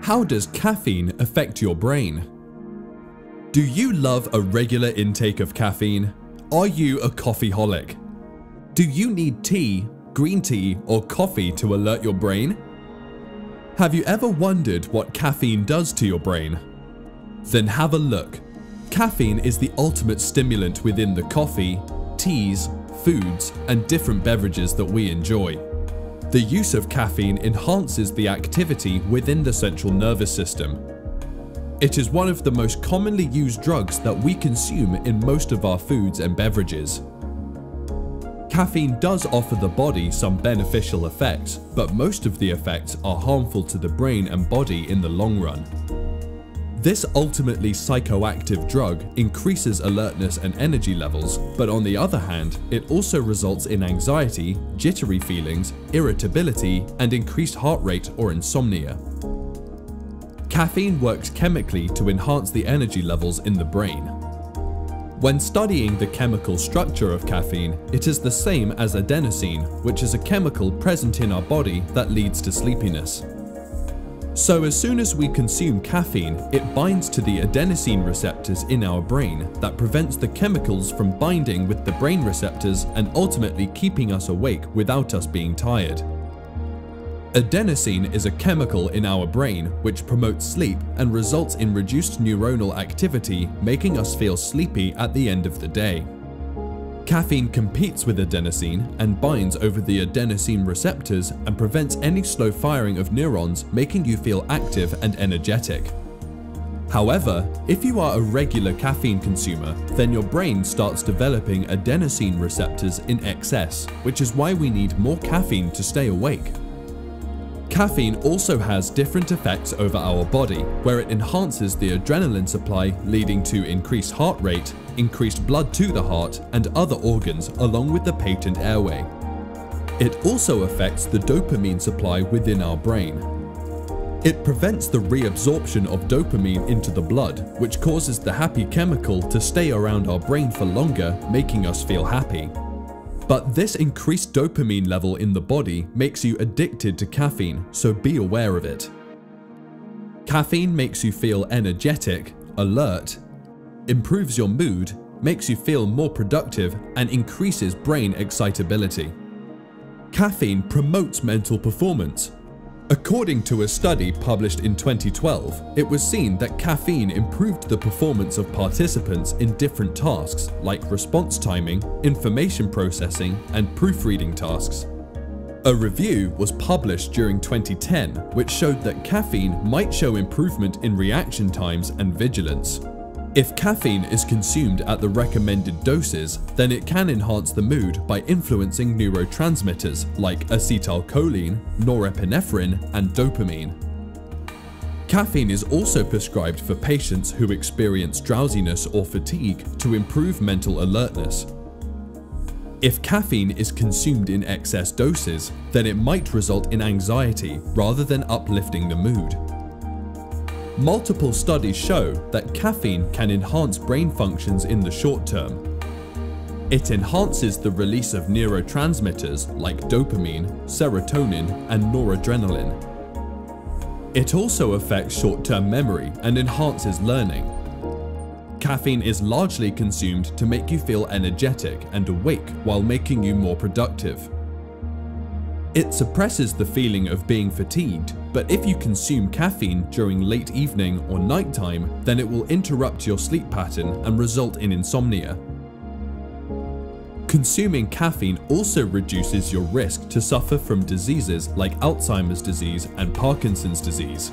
How does caffeine affect your brain? Do you love a regular intake of caffeine? Are you a coffeeholic? Do you need tea, green tea, or coffee to alert your brain? Have you ever wondered what caffeine does to your brain? Then have a look. Caffeine is the ultimate stimulant within the coffee, teas, foods, and different beverages that we enjoy. The use of caffeine enhances the activity within the central nervous system. It is one of the most commonly used drugs that we consume in most of our foods and beverages. Caffeine does offer the body some beneficial effects, but most of the effects are harmful to the brain and body in the long run. This ultimately psychoactive drug increases alertness and energy levels, but on the other hand, it also results in anxiety, jittery feelings, irritability, and increased heart rate or insomnia. Caffeine works chemically to enhance the energy levels in the brain. When studying the chemical structure of caffeine, it is the same as adenosine, which is a chemical present in our body that leads to sleepiness. So as soon as we consume caffeine, it binds to the adenosine receptors in our brain that prevents the chemicals from binding with the brain receptors and ultimately keeping us awake without us being tired. Adenosine is a chemical in our brain which promotes sleep and results in reduced neuronal activity, making us feel sleepy at the end of the day. Caffeine competes with adenosine and binds over the adenosine receptors and prevents any slow firing of neurons, making you feel active and energetic. However, if you are a regular caffeine consumer, then your brain starts developing adenosine receptors in excess, which is why we need more caffeine to stay awake. Caffeine also has different effects over our body, where it enhances the adrenaline supply, leading to increased heart rate, increased blood to the heart, and other organs along with the patent airway. It also affects the dopamine supply within our brain. It prevents the reabsorption of dopamine into the blood, which causes the happy chemical to stay around our brain for longer, making us feel happy. But this increased dopamine level in the body makes you addicted to caffeine, so be aware of it. Caffeine makes you feel energetic, alert, improves your mood, makes you feel more productive, and increases brain excitability. Caffeine promotes mental performance. According to a study published in 2012, it was seen that caffeine improved the performance of participants in different tasks like response timing, information processing, and proofreading tasks. A review was published during 2010 which showed that caffeine might show improvement in reaction times and vigilance. If caffeine is consumed at the recommended doses, then it can enhance the mood by influencing neurotransmitters like acetylcholine, norepinephrine, and dopamine. Caffeine is also prescribed for patients who experience drowsiness or fatigue to improve mental alertness. If caffeine is consumed in excess doses, then it might result in anxiety rather than uplifting the mood. Multiple studies show that caffeine can enhance brain functions in the short term. It enhances the release of neurotransmitters like dopamine, serotonin, and noradrenaline. It also affects short-term memory and enhances learning. Caffeine is largely consumed to make you feel energetic and awake while making you more productive. It suppresses the feeling of being fatigued, but if you consume caffeine during late evening or nighttime, then it will interrupt your sleep pattern and result in insomnia. Consuming caffeine also reduces your risk to suffer from diseases like Alzheimer's disease and Parkinson's disease.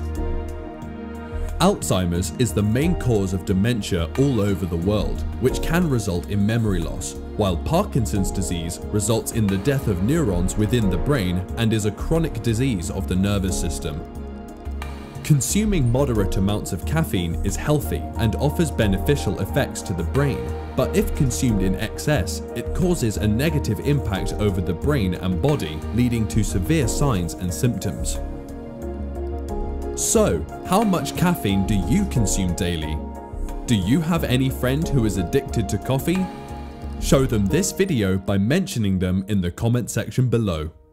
Alzheimer's is the main cause of dementia all over the world, which can result in memory loss, while Parkinson's disease results in the death of neurons within the brain and is a chronic disease of the nervous system. Consuming moderate amounts of caffeine is healthy and offers beneficial effects to the brain, but if consumed in excess, it causes a negative impact over the brain and body, leading to severe signs and symptoms. So, how much caffeine do you consume daily? Do you have any friend who is addicted to coffee? Show them this video by mentioning them in the comment section below.